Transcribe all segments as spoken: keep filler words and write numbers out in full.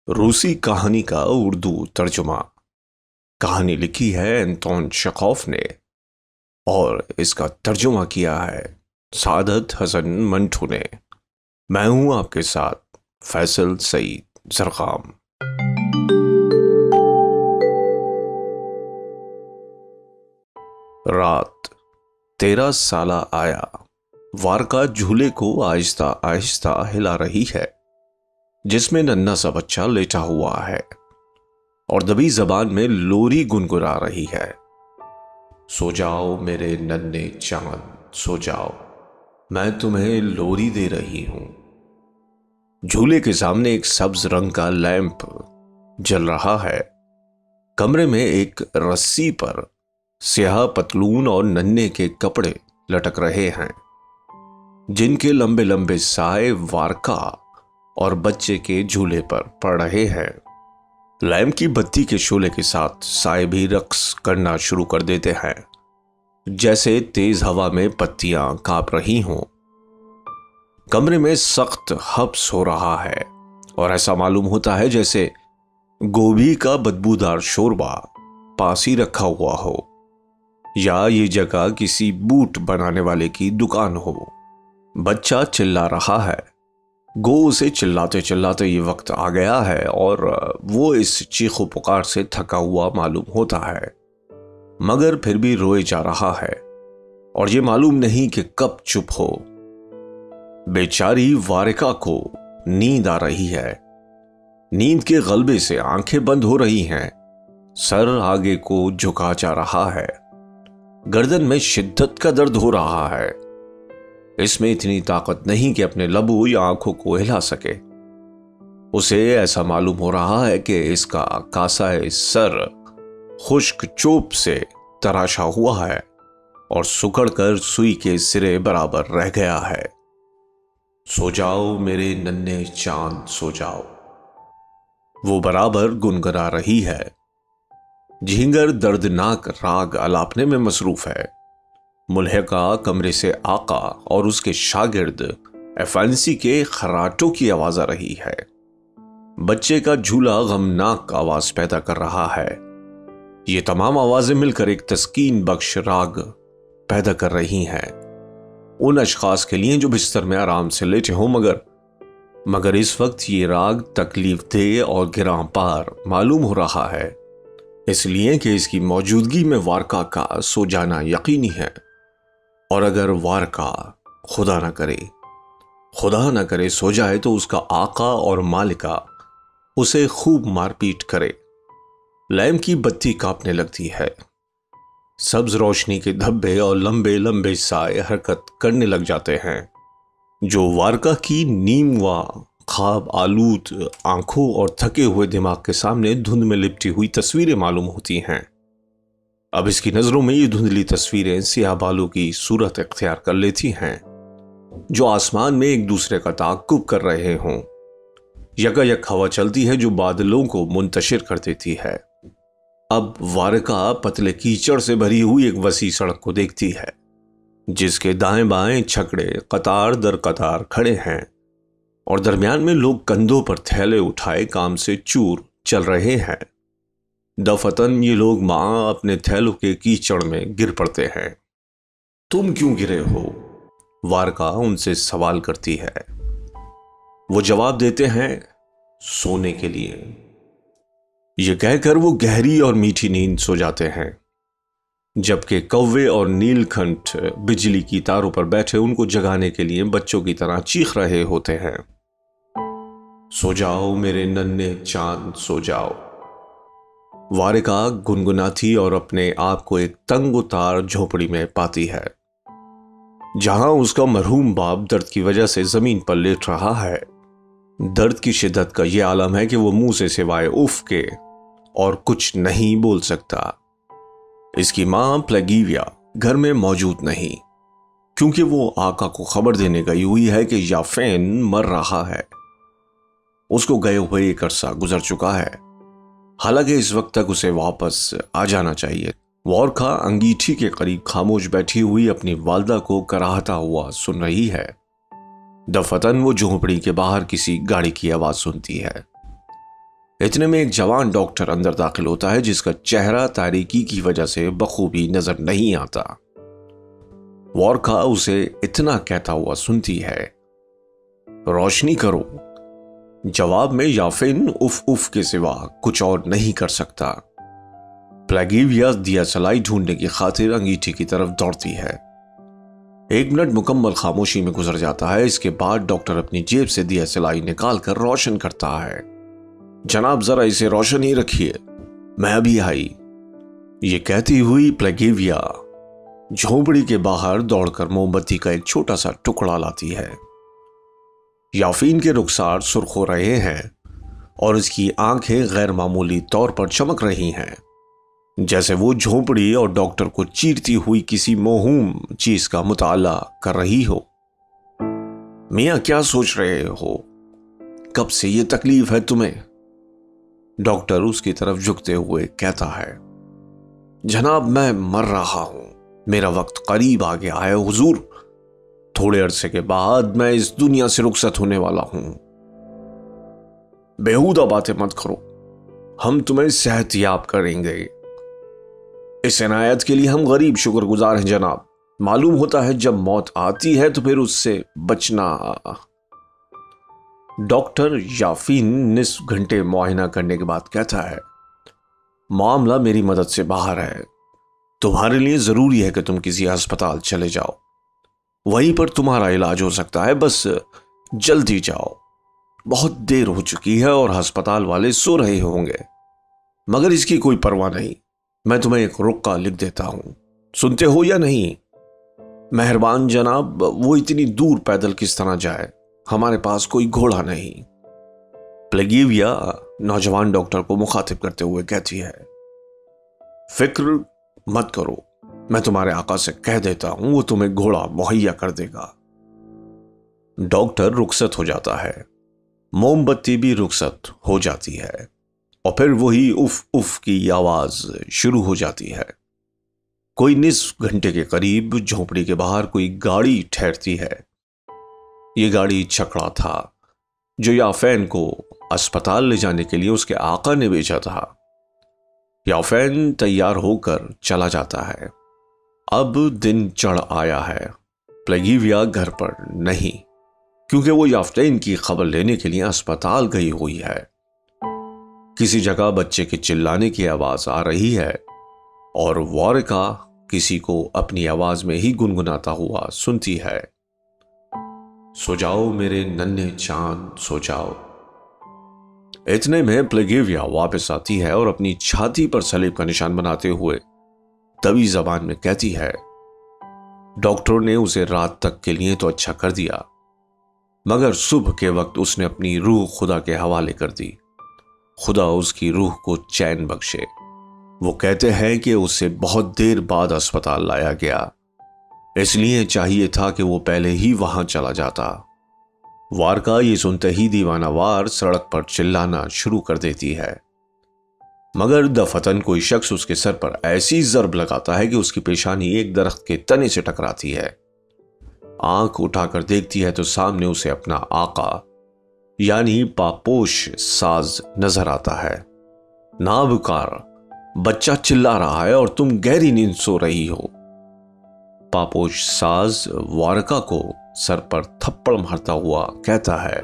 रूसी कहानी का उर्दू तर्जुमा। कहानी लिखी है एंटोन चेखोव ने और इसका तर्जुमा किया है सादत हसन मंटू ने। मैं हूं आपके साथ फैसल सईद जरगाम। रात तेरह साला आया। वारका झूले को आहिस्ता आहिस्ता हिला रही है जिसमें नन्हा सा बच्चा लेटा हुआ है और दबी जबान में लोरी गुनगुना रही है। सो जाओ मेरे नन्हे चांद सो जाओ, मैं तुम्हें लोरी दे रही हूं। झूले के सामने एक सब्ज रंग का लैंप जल रहा है। कमरे में एक रस्सी पर स्याह पतलून और नन्हे के कपड़े लटक रहे हैं जिनके लंबे लंबे साए वारका और बच्चे के झूले पर पड़ रहे हैं। लैंप की बत्ती के शोले के साथ साए भी रक्स करना शुरू कर देते हैं जैसे तेज हवा में पत्तियां कांप रही हों। कमरे में सख्त हब्स हो रहा है और ऐसा मालूम होता है जैसे गोभी का बदबूदार शोरबा पास ही रखा हुआ हो या ये जगह किसी बूट बनाने वाले की दुकान हो। बच्चा चिल्ला रहा है। गो उसे चिल्लाते चिल्लाते ये वक्त आ गया है और वो इस चीखो पुकार से थका हुआ मालूम होता है, मगर फिर भी रोए जा रहा है और ये मालूम नहीं कि कब चुप हो। बेचारी वारिका को नींद आ रही है। नींद के गलबे से आंखें बंद हो रही हैं। सर आगे को झुका जा रहा है। गर्दन में शिद्दत का दर्द हो रहा है। इसमें इतनी ताकत नहीं कि अपने लबों या आंखों को हिला सके। उसे ऐसा मालूम हो रहा है कि इसका कासाए सर खुश्क चोप से तराशा हुआ है और सुकड़कर सुई के सिरे बराबर रह गया है। सो जाओ मेरे नन्हे चांद सो जाओ, वो बराबर गुनगुना रही है। झिंगर दर्दनाक राग अलापने में मसरूफ है। मुल्हिका कमरे से आका और उसके शागिर्द एफेंसी के खराटों की आवाज आ रही है। बच्चे का झूला गमनाक आवाज पैदा कर रहा है। ये तमाम आवाजें मिलकर एक तस्कीन बख्श राग पैदा कर रही हैं उन अशखास के लिए जो बिस्तर में आराम से लेटे हों, मगर मगर इस वक्त ये राग तकलीफ दे और गिरां पार मालूम हो रहा है, इसलिए कि इसकी मौजूदगी में वारका का सो जाना यकीनी है। और अगर वारका खुदा ना करे खुदा ना करे सो जाए तो उसका आका और मालिका उसे खूब मारपीट करे। लैंप की बत्ती कांपने लगती है। सब्ज रोशनी के धब्बे और लंबे लंबे साए हरकत करने लग जाते हैं जो वारका की नीम व ख्वाब आलूद आंखों और थके हुए दिमाग के सामने धुंध में लिपटी हुई तस्वीरें मालूम होती हैं। अब इसकी नजरों में ये धुंधली तस्वीरें सियाह बालों की सूरत इख्तियार कर लेती हैं जो आसमान में एक दूसरे का ताक़ुब कर रहे हों। यकायक हवा चलती है जो बादलों को मुंतशिर कर देती है। अब वारका पतले कीचड़ से भरी हुई एक वसी सड़क को देखती है जिसके दाएं बाएं छकड़े कतार दर कतार खड़े हैं और दरमियान में लोग कंधों पर थैले उठाए काम से चूर चल रहे हैं। दफतन ये लोग मां अपने थैलों के कीचड़ में गिर पड़ते हैं। तुम क्यों गिरे हो? वारका उनसे सवाल करती है। वो जवाब देते हैं, सोने के लिए। ये कहकर वो गहरी और मीठी नींद सो जाते हैं जबकि कौवे और नीलकंठ बिजली की तारों पर बैठे उनको जगाने के लिए बच्चों की तरह चीख रहे होते हैं। सो जाओ मेरे नन्हे चांद सो जाओ, वारिका गुनगुनाती और अपने आप को एक तंगोतार झोपड़ी में पाती है जहां उसका मरहूम बाप दर्द की वजह से जमीन पर लेट रहा है। दर्द की शिद्दत का यह आलम है कि वो मुंह से सिवाय उफ के और कुछ नहीं बोल सकता। इसकी मां प्लेगीविया घर में मौजूद नहीं क्योंकि वो आका को खबर देने गई हुई है कि याफेन मर रहा है। उसको गए हुए एक अरसा गुजर चुका है। हालांकि इस वक्त तक उसे वापस आ जाना चाहिए। वारका अंगीठी के करीब खामोश बैठी हुई अपनी वालदा को कराहता हुआ सुन रही है। दफतन वो झोंपड़ी के बाहर किसी गाड़ी की आवाज सुनती है। इतने में एक जवान डॉक्टर अंदर दाखिल होता है जिसका चेहरा तारीकी की वजह से बखूबी नजर नहीं आता। वॉरका उसे इतना कहता हुआ सुनती है, रोशनी करो। जवाब में याफिन उफ उफ के सिवा कुछ और नहीं कर सकता। प्लेगिविया दिया सलाई ढूंढने की खातिर अंगीठी की तरफ दौड़ती है। एक मिनट मुकम्मल खामोशी में गुजर जाता है। इसके बाद डॉक्टर अपनी जेब से दिया सलाई निकालकर रोशन करता है। जनाब जरा इसे रोशन ही रखिए, मैं अभी आई। ये कहती हुई प्लेगिविया झोंपड़ी के बाहर दौड़कर मोमबत्ती का एक छोटा सा टुकड़ा लाती है। याफीन के रुखसार सुर्ख हो रहे हैं और उसकी आंखें गैर मामूली तौर पर चमक रही हैं, जैसे वो झोंपड़ी और डॉक्टर को चीरती हुई किसी मोहूम चीज का मुताला कर रही हो। मियां क्या सोच रहे हो? कब से ये तकलीफ है तुम्हें? डॉक्टर उसकी तरफ झुकते हुए कहता है, जनाब मैं मर रहा हूं, मेरा वक्त करीब आ गया है हुजूर। थोड़े अरसे के बाद मैं इस दुनिया से रुखसत होने वाला हूं। बेहुदा बातें मत करो, हम तुम्हें सेहतयाब करेंगे। इस इनायत के लिए हम गरीब शुक्रगुजार हैं जनाब। मालूम होता है जब मौत आती है तो फिर उससे बचना। डॉक्टर याफीन निस्फ घंटे मुआयना करने के बाद कहता है, मामला मेरी मदद से बाहर है। तुम्हारे लिए जरूरी है कि तुम किसी अस्पताल चले जाओ, वहीं पर तुम्हारा इलाज हो सकता है। बस जल्दी जाओ, बहुत देर हो चुकी है और अस्पताल वाले सो रहे होंगे। मगर इसकी कोई परवाह नहीं, मैं तुम्हें एक रुक्का लिख देता हूं, सुनते हो या नहीं? मेहरबान जनाब, वो इतनी दूर पैदल किस तरह जाए? हमारे पास कोई घोड़ा नहीं। प्लेगिविया नौजवान डॉक्टर को मुखातिब करते हुए कहती है, फिक्र मत करो, मैं तुम्हारे आका से कह देता हूं, वो तुम्हें घोड़ा मुहैया कर देगा। डॉक्टर रुखसत हो जाता है, मोमबत्ती भी रुखसत हो जाती है और फिर वही उफ उफ की आवाज शुरू हो जाती है। कोई निस्फ घंटे के करीब झोंपड़ी के बाहर कोई गाड़ी ठहरती है। यह गाड़ी छकड़ा था जो याफैन को अस्पताल ले जाने के लिए उसके आका ने भेजा था। याफैन तैयार होकर चला जाता है। अब दिन चढ़ आया है। प्लेगिविया घर पर नहीं, क्योंकि वो याफैन की खबर लेने के लिए अस्पताल गई हुई है। किसी जगह बच्चे के चिल्लाने की आवाज आ रही है और वॉरका किसी को अपनी आवाज में ही गुनगुनाता हुआ सुनती है, सो जाओ मेरे नन्हे चांद सो जाओ। इतने में प्लेगिविया वापस आती है और अपनी छाती पर सलीब का निशान बनाते हुए दबी जबान में कहती है, डॉक्टर ने उसे रात तक के लिए तो अच्छा कर दिया, मगर सुबह के वक्त उसने अपनी रूह खुदा के हवाले कर दी। खुदा उसकी रूह को चैन बख्शे। वो कहते हैं कि उसे बहुत देर बाद अस्पताल लाया गया, इसलिए चाहिए था कि वो पहले ही वहां चला जाता। वारका ये सुनते ही दीवानावार सड़क पर चिल्लाना शुरू कर देती है, मगर दफतन कोई शख्स उसके सर पर ऐसी जर्ब लगाता है कि उसकी पेशानी एक दरख्त के तने से टकराती है। आंख उठाकर देखती है तो सामने उसे अपना आका यानी पापोश साज नजर आता है। नाबकार, बच्चा चिल्ला रहा है और तुम गहरी नींद सो रही हो। पापोश साज वारका को सर पर थप्पड़ मारता हुआ कहता है।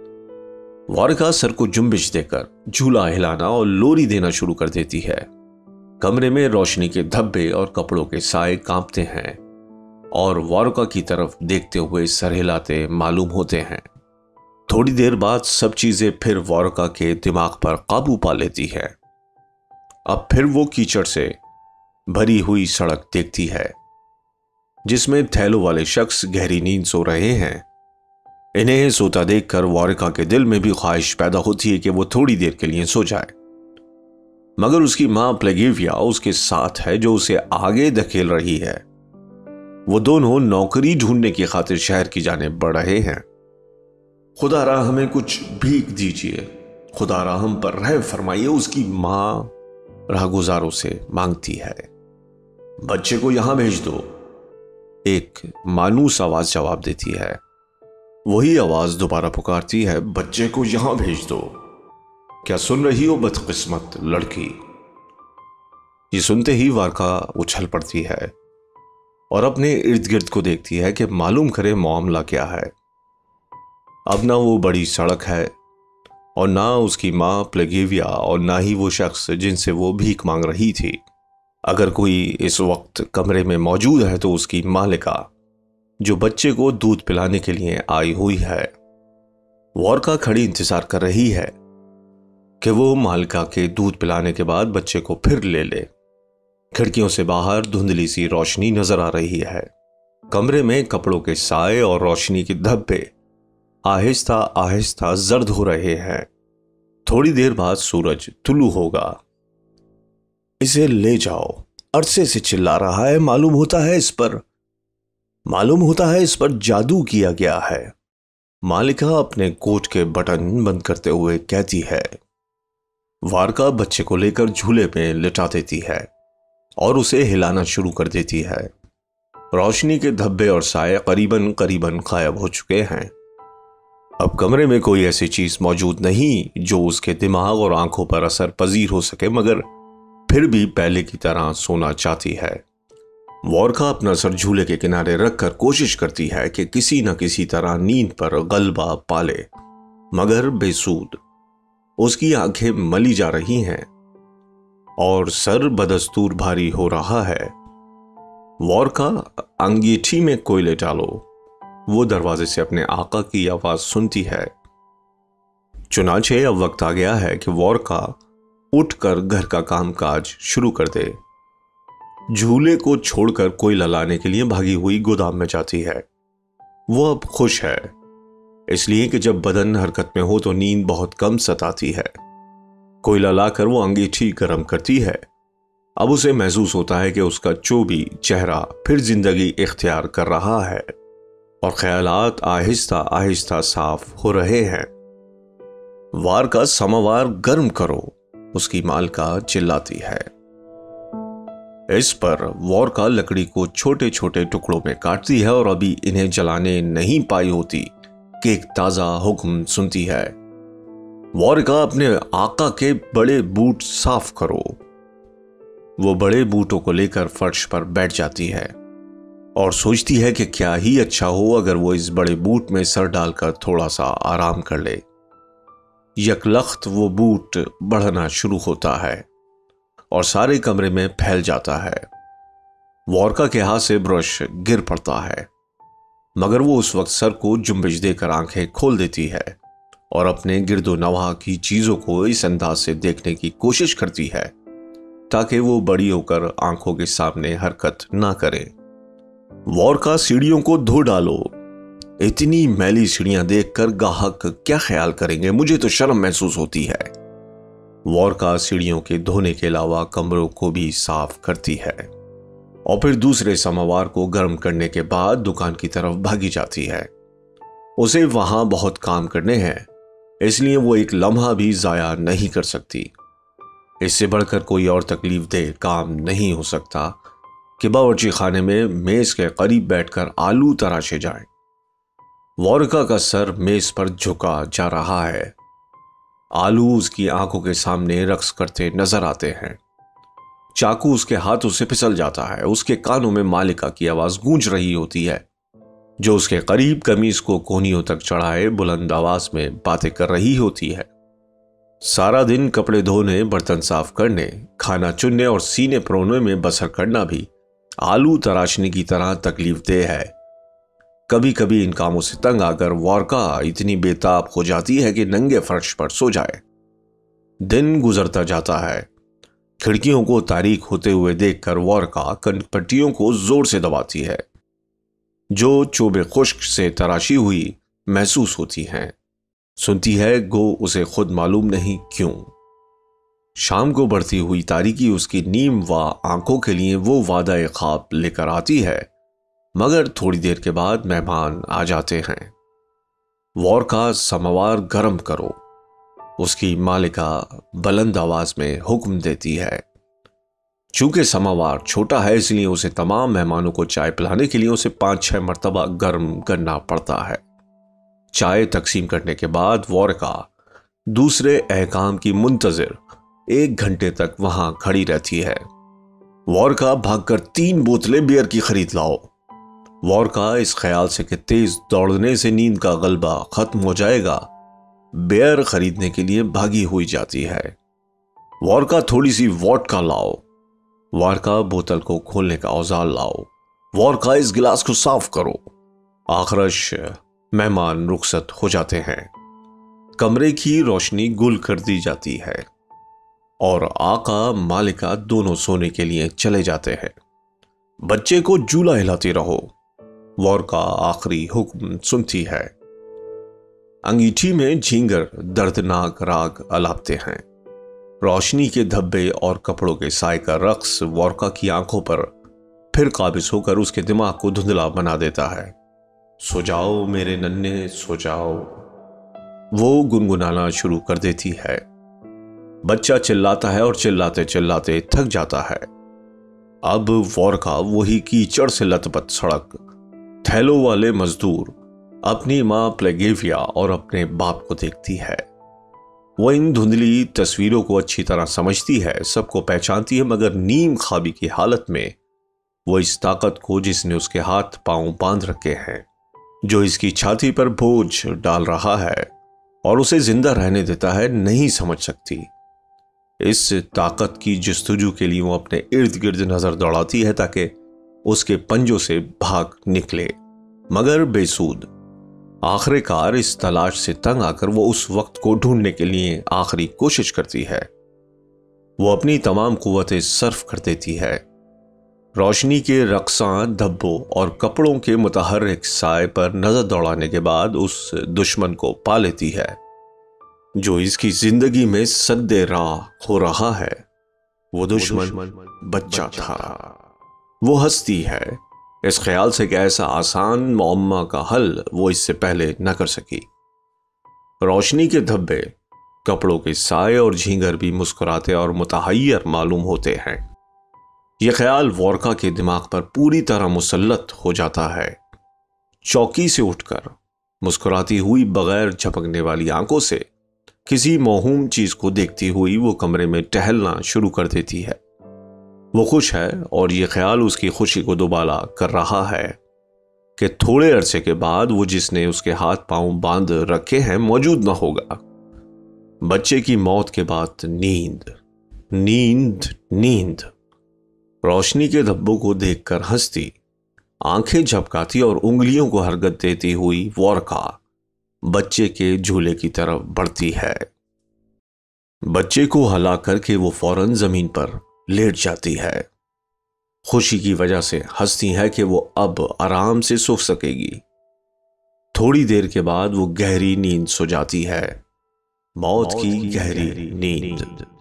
वारका सर को जुम्बिश देकर झूला हिलाना और लोरी देना शुरू कर देती है। कमरे में रोशनी के धब्बे और कपड़ों के साए कांपते हैं और वारका की तरफ देखते हुए सर हिलाते मालूम होते हैं। थोड़ी देर बाद सब चीजें फिर वारका के दिमाग पर काबू पा लेती है। अब फिर वो कीचड़ से भरी हुई सड़क देखती है जिसमें थैलों वाले शख्स गहरी नींद सो रहे हैं। इन्हें सोता देखकर वारका के दिल में भी ख्वाहिश पैदा होती है कि वो थोड़ी देर के लिए सो जाए, मगर उसकी मां प्लेगिविया उसके साथ है जो उसे आगे धकेल रही है। वो दोनों नौकरी ढूंढने की खातिर शहर की जानिब बढ़ रहे हैं। खुदारा हमें कुछ भीख दीजिए, खुदारा हम पर रहम फरमाइए, उसकी मां राहगुजारों से मांगती है। बच्चे को यहां भेज दो, एक मानूस आवाज जवाब देती है। वही आवाज दोबारा पुकारती है, बच्चे को यहां भेज दो। क्या सुन रही हो बदकिस्मत लड़की? ये सुनते ही वारका उछल पड़ती है और अपने इर्द गिर्द को देखती है कि मालूम करे मामला क्या है। अब ना वो बड़ी सड़क है और ना उसकी माँ प्लेगेविया और ना ही वो शख्स जिनसे वो भीख मांग रही थी। अगर कोई इस वक्त कमरे में मौजूद है तो उसकी मालिका, जो बच्चे को दूध पिलाने के लिए आई हुई है। वारका खड़ी इंतजार कर रही है कि वो मालिका के दूध पिलाने के बाद बच्चे को फिर ले ले। खिड़कियों से बाहर धुंधली सी रोशनी नजर आ रही है। कमरे में कपड़ों के साए और रोशनी के धब्बे आहिस्ता आहिस्ता जर्द हो रहे हैं। थोड़ी देर बाद सूरज तुलू होगा। इसे ले जाओ, अरसे से चिल्ला रहा है। मालूम होता है इस पर मालूम होता है इस पर जादू किया गया है। मालिका अपने कोट के बटन बंद करते हुए कहती है। वारका बच्चे को लेकर झूले में लिटा देती है और उसे हिलाना शुरू कर देती है। रोशनी के धब्बे और साए करीबन करीबन गायब हो चुके हैं। अब कमरे में कोई ऐसी चीज मौजूद नहीं जो उसके दिमाग और आंखों पर असर पजीर हो सके, मगर फिर भी पहले की तरह सोना चाहती है। वारका अपना सर झूले के किनारे रखकर कोशिश करती है कि किसी न किसी तरह नींद पर गलबा पाले, मगर बेसूद। उसकी आंखें मली जा रही हैं और सर बदस्तूर भारी हो रहा है। वारका, अंगीठी में कोयले डालो। वो दरवाजे से अपने आका की आवाज सुनती है। चुनाचे अब वक्त आ गया है कि वारका उठकर घर का कामकाज शुरू कर दे। झूले को छोड़कर कोयला लाने के लिए भागी हुई गोदाम में जाती है। वो अब खुश है, इसलिए कि जब बदन हरकत में हो तो नींद बहुत कम सताती है। कोयला लाकर वो अंगीठी गर्म करती है। अब उसे महसूस होता है कि उसका चोबी चेहरा फिर जिंदगी इख्तियार कर रहा है और ख्यालात आहिस्ता आहिस्ता साफ हो रहे हैं। वारका, समवार गर्म करो, उसकी मालका चिल्लाती है। इस पर वारका लकड़ी को छोटे छोटे टुकड़ों में काटती है और अभी इन्हें जलाने नहीं पाई होती कि एक ताजा हुक्म सुनती है। वारका, अपने आका के बड़े बूट साफ करो। वो बड़े बूटों को लेकर फर्श पर बैठ जाती है और सोचती है कि क्या ही अच्छा हो अगर वो इस बड़े बूट में सर डालकर थोड़ा सा आराम कर ले। यकलख्त वो बूट बढ़ना शुरू होता है और सारे कमरे में फैल जाता है। वारका के हाथ से ब्रश गिर पड़ता है, मगर वो उस वक्त सर को जुम्बिश देकर आंखें खोल देती है और अपने गिरदो नवाह की चीजों को इस अंदाज से देखने की कोशिश करती है ताकि वो बड़ी होकर आंखों के सामने हरकत ना करे। वारका, सीढ़ियों को धो डालो। इतनी मैली सीढ़ियां देखकर गाहक क्या ख्याल करेंगे, मुझे तो शर्म महसूस होती है। वारका सीढ़ियों के धोने के अलावा कमरों को भी साफ करती है और फिर दूसरे समवार को गर्म करने के बाद दुकान की तरफ भागी जाती है। उसे वहां बहुत काम करने हैं, इसलिए वो एक लम्हा भी जाया नहीं कर सकती। इससे बढ़कर कोई और तकलीफ दे काम नहीं हो सकता कि बावर्ची खाने में मेज के करीब बैठकर आलू तराशे जाएं। वारका का सर मेज पर झुका जा रहा है। आलू उसकी आंखों के सामने रक्स करते नजर आते हैं। चाकू उसके हाथों से फिसल जाता है। उसके कानों में मालिका की आवाज गूंज रही होती है, जो उसके करीब कमीज को कोहनियों तक चढ़ाए बुलंद आवाज में बातें कर रही होती है। सारा दिन कपड़े धोने, बर्तन साफ करने, खाना चुनने और सीने परोने में बसर करना भी आलू तराशने की तरह तकलीफ दे है। कभी कभी इन कामों से तंग आकर वारका इतनी बेताब हो जाती है कि नंगे फर्श पर सो जाए। दिन गुजरता जाता है। खिड़कियों को तारीख होते हुए देखकर वारका कनपट्टियों को जोर से दबाती है, जो चोबे खुश्क से तराशी हुई महसूस होती हैं। सुनती है गो उसे खुद मालूम नहीं क्यों। शाम को बढ़ती हुई तारीकी उसकी नीम व आंखों के लिए वो वादा ए ख्वाब लेकर आती है, मगर थोड़ी देर के बाद मेहमान आ जाते हैं। वारका, समवार गर्म करो, उसकी मालिका बुलंद आवाज में हुक्म देती है। चूंकि समवार छोटा है, इसलिए उसे तमाम मेहमानों को चाय पिलाने के लिए उसे पांच छह मरतबा गर्म करना पड़ता है। चाय तकसीम करने के बाद वारका दूसरे अहकाम की मुंतजिर एक घंटे तक वहां खड़ी रहती है। वॉरका भागकर तीन बोतलें बियर की खरीद लाओ। वॉरका इस ख्याल से कि तेज दौड़ने से नींद का गलबा खत्म हो जाएगा, बियर खरीदने के लिए भागी हुई जाती है। वॉरका थोड़ी सी वोडका लाओ। वॉरका बोतल को खोलने का औजार लाओ। वॉरका इस गिलास को साफ करो। आखिरश मेहमान रुखसत हो जाते हैं। कमरे की रोशनी गुल कर दी जाती है और आका मालिका दोनों सोने के लिए चले जाते हैं। बच्चे को झूला हिलाते रहो। वॉरका आखिरी हुक्म सुनती है। अंगीठी में झींगर दर्दनाक राग अलापते हैं। रोशनी के धब्बे और कपड़ों के साए का रक्स वॉरका की आंखों पर फिर काबिज होकर उसके दिमाग को धुंधला बना देता है। सो जाओ मेरे नन्हे सो जाओ, वो गुनगुनाना शुरू कर देती है। बच्चा चिल्लाता है और चिल्लाते चिल्लाते थक जाता है। अब वॉरका वही कीचड़ से लथपथ सड़क, थैलों वाले मजदूर, अपनी मां प्लेगेविया और अपने बाप को देखती है। वो इन धुंधली तस्वीरों को अच्छी तरह समझती है, सबको पहचानती है, मगर नीम ख्वाबी की हालत में वो इस ताकत को जिसने उसके हाथ पांव बांध रखे हैं, जो इसकी छाती पर बोझ डाल रहा है और उसे जिंदा रहने देता है, नहीं समझ सकती। इस ताकत की जस्तजू के लिए वो अपने इर्द गिर्द नजर दौड़ाती है ताकि उसके पंजों से भाग निकले, मगर बेसूद। आखिरकार इस तलाश से तंग आकर वो उस वक्त को ढूंढने के लिए आखिरी कोशिश करती है। वो अपनी तमाम कुव्वतें सर्फ कर देती है। रोशनी के रक्सां धब्बों और कपड़ों के मुतहर्रिक साए पर नजर दौड़ाने के बाद उस दुश्मन को पा लेती है जो इसकी जिंदगी में सद्दे राह हो रहा है। वो दुश्मन बच्चा था। वो हंसती है इस ख्याल से कि ऐसा आसान मुअम्मा का हल वो इससे पहले न कर सकी। रोशनी के धब्बे, कपड़ों के साए और झींगर भी मुस्कुराते और मुतहय्यर मालूम होते हैं। यह ख्याल वॉरका के दिमाग पर पूरी तरह मुसल्लत हो जाता है। चौकी से उठकर मुस्कुराती हुई बगैर झपकने वाली आंखों से किसी मौहूम चीज को देखती हुई वो कमरे में टहलना शुरू कर देती है। वो खुश है और यह ख्याल उसकी खुशी को दुबाला कर रहा है कि थोड़े अरसे के बाद वो जिसने उसके हाथ पांव बांध रखे हैं मौजूद ना होगा। बच्चे की मौत के बाद नींद नींद नींद। रोशनी के धब्बों को देखकर हंसती, आंखें झपकाती और उंगलियों को हरकत देती हुई वॉरका बच्चे के झूले की तरफ बढ़ती है। बच्चे को हला करके वो फौरन जमीन पर लेट जाती है। खुशी की वजह से हंसती है कि वो अब आराम से सो सकेगी। थोड़ी देर के बाद वो गहरी नींद सो जाती है। मौत की गहरी नींद।